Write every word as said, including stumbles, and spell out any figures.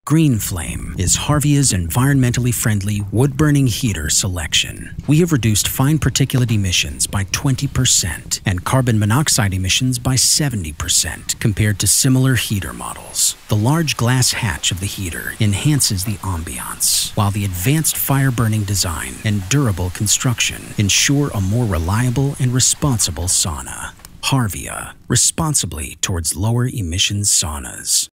GreenFlame is Harvia's environmentally friendly wood-burning heater selection. We have reduced fine particulate emissions by twenty percent and carbon monoxide emissions by seventy percent compared to similar heater models. The large glass hatch of the heater enhances the ambiance, while the advanced fire-burning design and durable construction ensure a more reliable and responsible sauna. Harvia, responsibly towards lower emissions saunas.